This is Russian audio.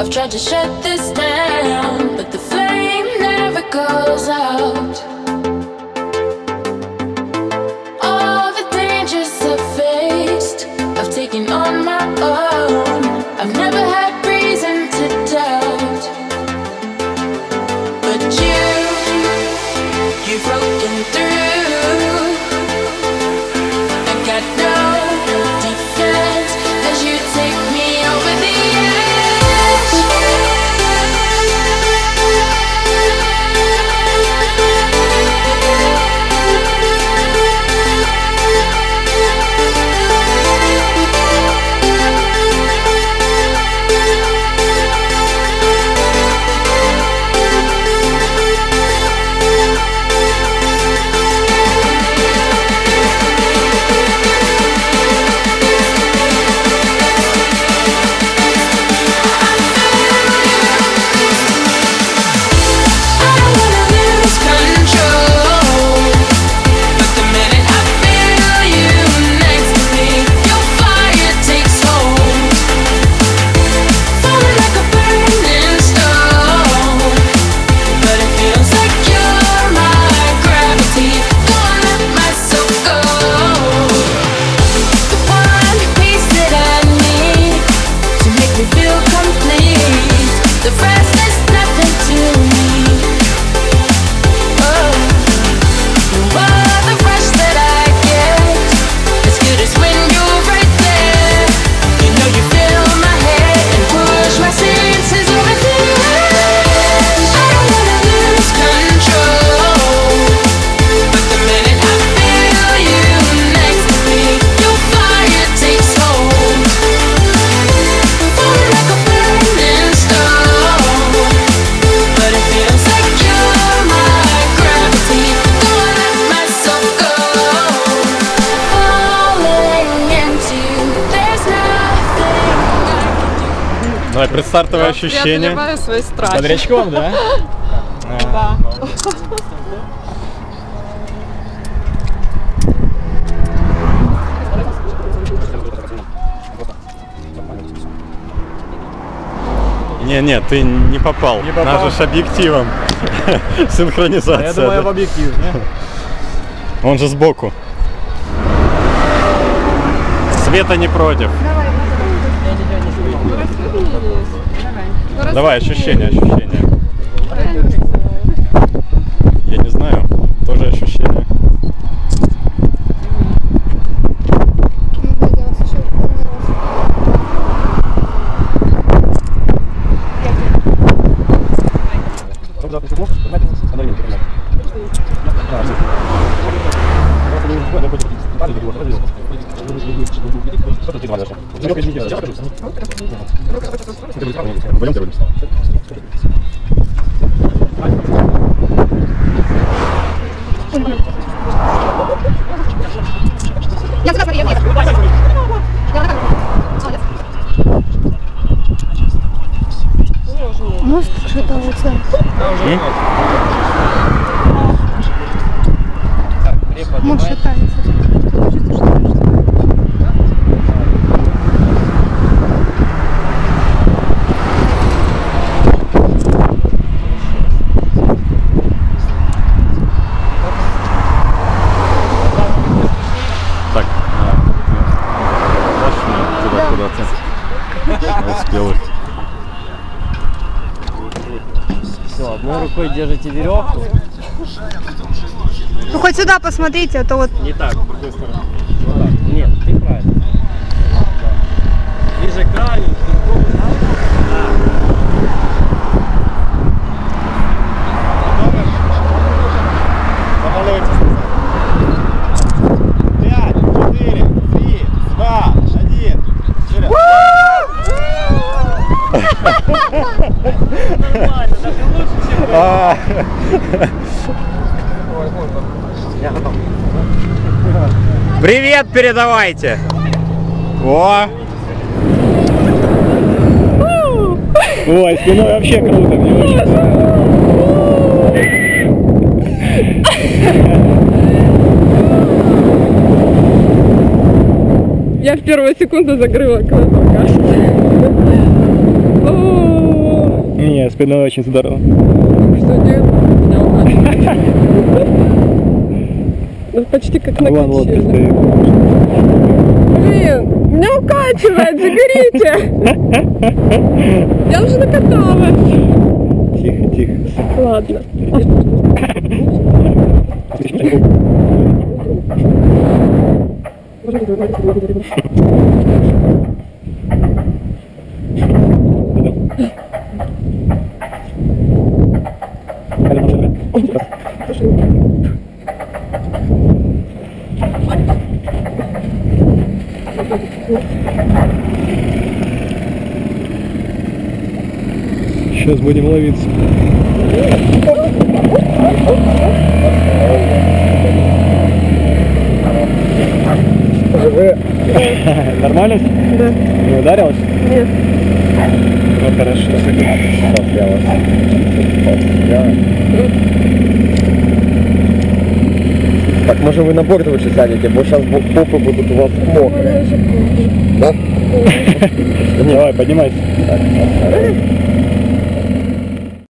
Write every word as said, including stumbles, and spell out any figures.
I've tried to shut this down, but the flame never goes out. All the dangers I've faced, I've taken on my own. I've never had reason to doubt, but you, you've broken through. I got no defense as you take me over the Давай, предстартовое ощущение. Я свои страхи. Под речком, да? Да. Не-не, ты не попал. Не попал. Надо же объективом. Синхронизация. Я думаю, я в объектив, не? Он же сбоку. Света не против. Давай, Давай, ощущения, ощущения. Я не знаю, тоже ощущения. Может шатается. Может шатается. Так, туда куда-то. Успел их. Все, одной рукой держите веревку. Ну хоть сюда посмотрите, а то вот. Не так, с другой стороны. Вот так. Нет, ты правильно. Да. Ближе к краю. Пять, четыре, три, два, один. Нормально, даже лучше, чем вы. Я готов. Привет передавайте. О! Ой, спиной вообще круто, мне очень. Я в первую секунду закрыла глаза. Не, спина очень здорово. Что делать? Меня укачивает. Ну, почти как на Вон лодка качелях. стоит. Блин, меня укачивает, заберите! Я уже накаталась. Тихо, тихо. Ладно. Сейчас будем ловиться. Нормально? Да. Не ударилась? Нет. Ну хорошо. Сейчас я вас. Так, може ви на борт лучше сядете, бо зараз попи будуть у вас мокрі. Да? Давай, поднимайся.